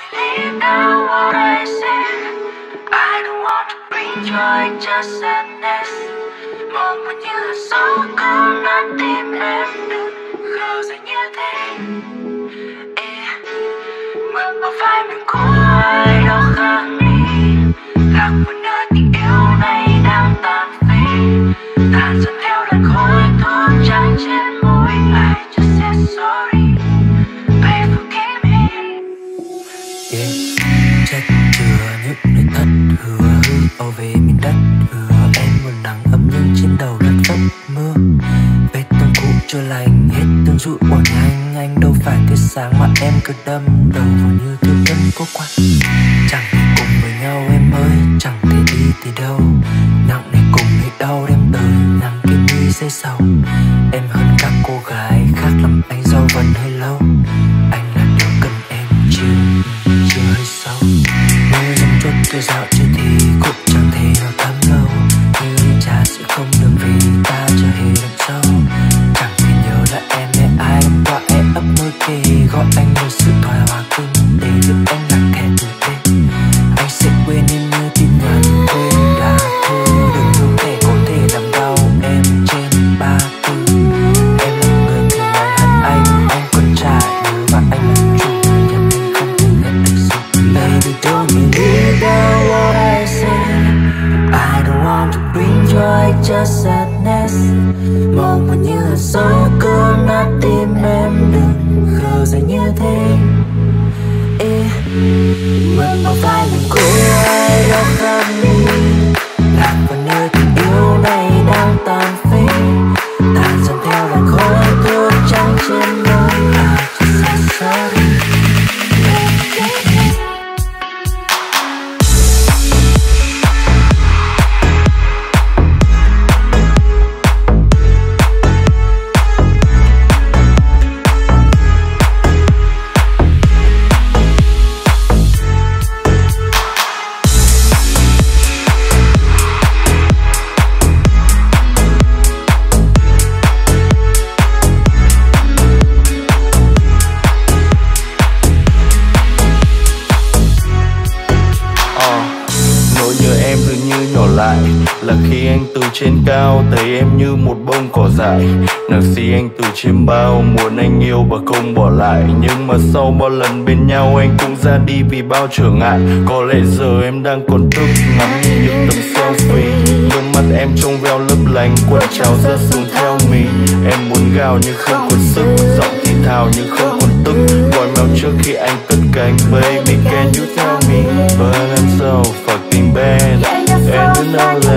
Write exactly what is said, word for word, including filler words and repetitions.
believe now what I say. I don't want to bring joy, just sadness. Mong muốn như là gió cứ nát tim em đừng khờ dại như thế. Ê, mượn bờ vai mình của ai đó khác đi, lạc vào nơi tình yêu này đang tàn phí, tàn dần theo làn khói thuốc trắng trên môi. I just said sorry, pay forgive me. Yeah, chất chứa những lời thất hứa, âu về miền đất hứa. Em một nắng ấm nhưng trên đầu lất phất mưa. Vết thương cũ chưa lành, hết tương dụ bỏ nhanh. Anh đâu phải tia sáng mà em cứ đâm đầu vào như thứ cân cố quạnh. Chẳng thể cùng với nhau em ơi, chẳng thể đi từ đâu. Nặng này cùng nỗi đau đem tới nắng kim mi dây sầu. Em hơn các cô gái khác làm anh dâu vẫn hơi lâu. Anh là điều cần em chưa, chưa hơi sâu. Nơi dòng chốt kia dạo chưa thì cũng chẳng thể nào thấm lâu. Như ly trà sẽ không đường vì ta chưa hề đậm sâu. Chẳng thể nhớ là em hay ai đâm qua em ấp mơ kề. Gọi anh với sự thoải hòa kinh để giúp anh là kẻ tử tế. Anh sẽ quên em như tin nhắn, quên là thư. Đừng không thể có thể làm đau em trên ba tư. Em là người từ ngày hận anh, anh còn trả nhớ và anh là chủ. Nhưng anh không thể nhận được sự. Baby don't believe now what I say. I don't want to bring joy, just sadness. Mong muốn như là gió cứ nát tim em đừng khờ dại như thế. Ê, mượn bờ vai mình của ai đó khác đi, lạc vào nơi tình yêu này đang tàn phí, tàn dần theo làn khói thuốc trắng trên môi. I just said sorry. Là khi anh từ trên cao thấy em như một bông cỏ dại. Nặc si anh từ chiêm bao, muốn anh yêu và không bỏ lại. Nhưng mà sau bao lần bên nhau anh cũng ra đi vì bao trở ngại. Có lẽ giờ em đang còn thức ngắm nhìn những tấm selfie. Đôi mắt em trong veo lấp lánh, quần trào rớt xuống theo mình. Em muốn gào nhưng không còn sức, giọng thì thào nhưng không còn tức. Gọi mèo trước khi anh cất cánh, baby can you tell me. But I'm so fucking bad and you know